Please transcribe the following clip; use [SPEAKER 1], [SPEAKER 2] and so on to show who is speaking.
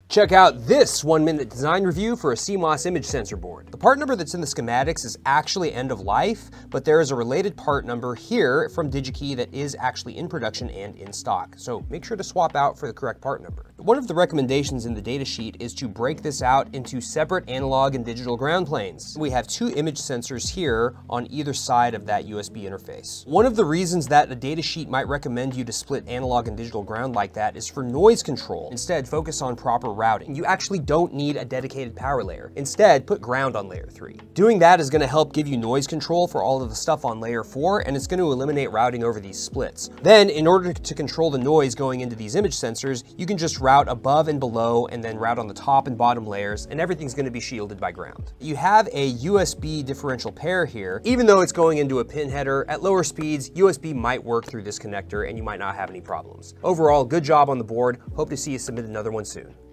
[SPEAKER 1] Check out this 1-minute design review for a CMOS image sensor board. The part number that's in the schematics is actually end of life, but there is a related part number here from DigiKey that is actually in production and in stock. So make sure to swap out for the correct part number. One of the recommendations in the datasheet is to break this out into separate analog and digital ground planes. We have 2 image sensors here on either side of that USB interface. One of the reasons that a datasheet might recommend you to split analog and digital ground like that is for noise control. Instead, focus on proper routing. You actually don't need a dedicated power layer. Instead, put ground on layer 3. Doing that is going to help give you noise control for all of the stuff on layer 4, and it's going to eliminate routing over these splits. Then, in order to control the noise going into these image sensors, you can just route above and below, and then route on the top and bottom layers, and everything's going to be shielded by ground. You have a USB differential pair here. Even though it's going into a pin header, at lower speeds, USB might work through this connector, and you might not have any problems. Overall, good job on the board. Hope to see you submit another one soon.